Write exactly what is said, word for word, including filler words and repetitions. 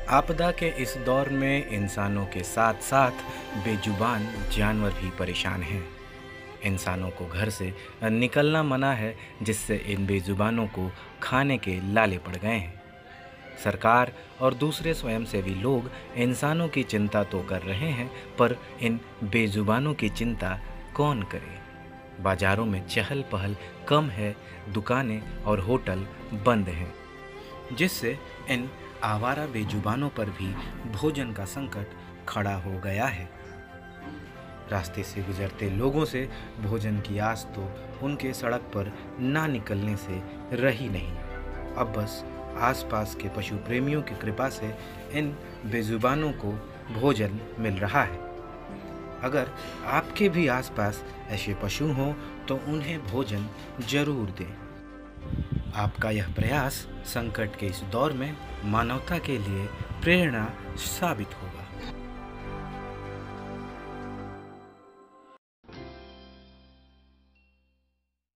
आपदा के इस दौर में इंसानों के साथ साथ बेजुबान जानवर भी परेशान हैं। इंसानों को घर से निकलना मना है, जिससे इन बेजुबानों को खाने के लाले पड़ गए हैं। सरकार और दूसरे स्वयंसेवी लोग इंसानों की चिंता तो कर रहे हैं, पर इन बेजुबानों की चिंता कौन करे। बाजारों में चहल पहल कम है, दुकानें और होटल बंद हैं, जिससे इन आवारा बेजुबानों पर भी भोजन का संकट खड़ा हो गया है। रास्ते से गुजरते लोगों से भोजन की आस तो उनके सड़क पर ना निकलने से रही नहीं। अब बस आसपास के पशु प्रेमियों की कृपा से इन बेजुबानों को भोजन मिल रहा है। अगर आपके भी आसपास ऐसे पशु हों तो उन्हें भोजन जरूर दें। आपका यह प्रयास संकट के इस दौर में मानवता के लिए प्रेरणा साबित होगा।